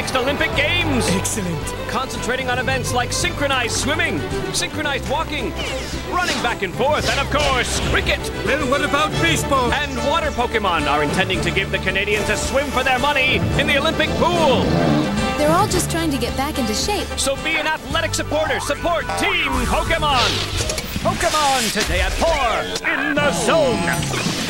next Olympic Games. Excellent. Concentrating on events like synchronized swimming, synchronized walking, running back and forth, and of course, cricket. Well, what about baseball? And water Pokemon are intending to give the Canadians a swim for their money in the Olympic pool. They're all just trying to get back into shape. So be an athletic supporter. Support Team Pokemon. Pokemon today at 4 in the zone.